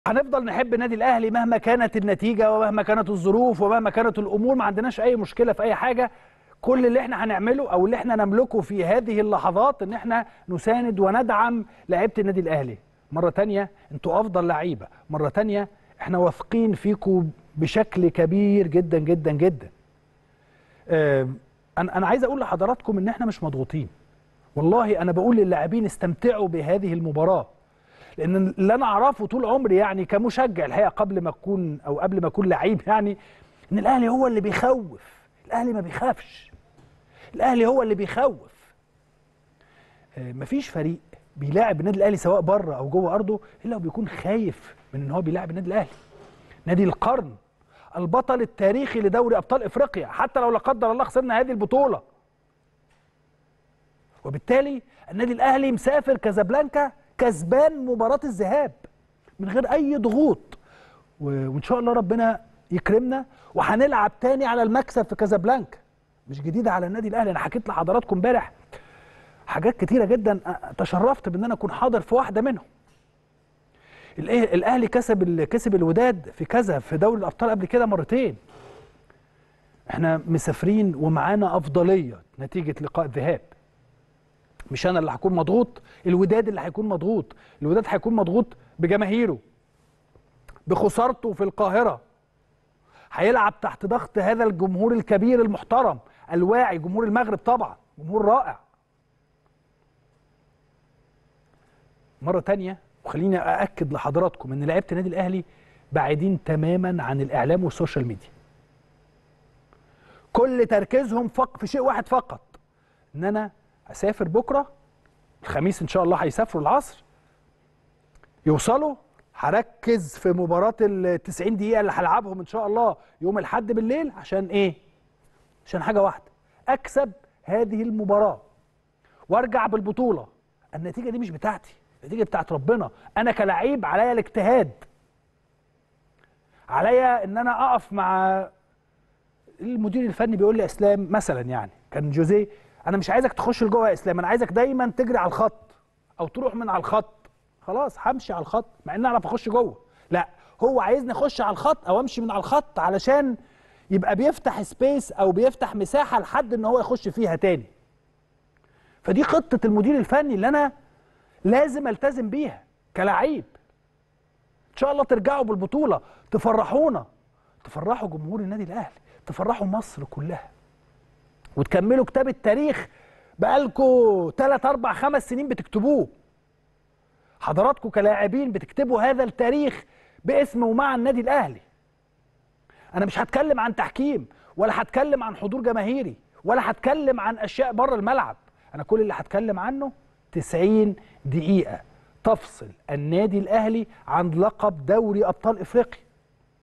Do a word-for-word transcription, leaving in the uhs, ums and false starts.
هنفضل نحب النادي الاهلي مهما كانت النتيجه ومهما كانت الظروف ومهما كانت الامور. ما عندناش اي مشكله في اي حاجه. كل اللي احنا هنعمله او اللي احنا نملكه في هذه اللحظات ان احنا نساند وندعم لعيبه النادي الاهلي. مره تانية انتوا افضل لعيبه، مره تانية احنا واثقين فيكم بشكل كبير جدا جدا جدا. انا انا عايز اقول لحضراتكم ان احنا مش مضغوطين. والله انا بقول للاعبين استمتعوا بهذه المباراه، لان اللي انا اعرفه طول عمري يعني كمشجع الحقيقه قبل ما اكون او قبل ما اكون لعيب، يعني ان الاهلي هو اللي بيخوف. الاهلي ما بيخافش، الاهلي هو اللي بيخوف. آه مفيش فريق بيلاعب النادي الاهلي سواء بره او جوه ارضه الا وبيكون خايف من ان هو بيلاعب النادي الاهلي، نادي القرن، البطل التاريخي لدوري ابطال افريقيا، حتى لو لا قدر الله خسرنا هذه البطوله. وبالتالي النادي الاهلي مسافر كازابلانكا كسبان مباراه الذهاب من غير اي ضغوط، وان شاء الله ربنا يكرمنا وهنلعب تاني على المكسب في كازابلانكا. مش جديده على النادي الاهلي، انا حكيت لحضراتكم امبارح حاجات كتيره جدا، تشرفت بان انا اكون حاضر في واحده منهم. الاهلي كسب كسب الوداد في كذا في دوري الابطال قبل كده مرتين. احنا مسافرين ومعانا افضليه نتيجه لقاء الذهاب. مش انا اللي هكون مضغوط، الوداد اللي هيكون مضغوط. الوداد هيكون مضغوط بجماهيره، بخسارته في القاهره، هيلعب تحت ضغط هذا الجمهور الكبير المحترم الواعي، جمهور المغرب طبعا جمهور رائع. مره تانية وخليني أأكد لحضراتكم ان لعيبه النادي الاهلي بعيدين تماما عن الاعلام والسوشيال ميديا. كل تركيزهم فق في شيء واحد فقط، ان انا اسافر بكره الخميس ان شاء الله، هيسافروا العصر يوصلوا، هركز في مباراه ال تسعين دقيقه اللي هلعبهم ان شاء الله يوم الاحد بالليل. عشان ايه؟ عشان حاجه واحده، اكسب هذه المباراه وارجع بالبطوله. النتيجه دي مش بتاعتي، النتيجه بتاعت ربنا. انا كلاعب عليا الاجتهاد، عليا ان انا اقف مع المدير الفني. بيقول لي اسلام مثلا، يعني كان جوزيه، انا مش عايزك تخش لجوه يا اسلام، انا عايزك دايما تجري على الخط او تروح من على الخط. خلاص همشي على الخط مع ان اعرف اخش جوه، لا هو عايزني اخش على الخط او امشي من على الخط علشان يبقى بيفتح سبيس او بيفتح مساحه لحد ان هو يخش فيها تاني. فدي خطه المدير الفني اللي انا لازم التزم بيها كلاعب. ان شاء الله ترجعوا بالبطوله، تفرحونا، تفرحوا جمهور النادي الاهلي، تفرحوا مصر كلها، وتكملوا كتاب التاريخ بقالكوا ثلاث اربع خمس سنين بتكتبوه. حضراتكم كلاعبين بتكتبوا هذا التاريخ باسم ومع النادي الاهلي. انا مش هتكلم عن تحكيم ولا هتكلم عن حضور جماهيري ولا هتكلم عن اشياء بره الملعب. انا كل اللي هتكلم عنه تسعين دقيقة تفصل النادي الاهلي عن لقب دوري ابطال افريقيا.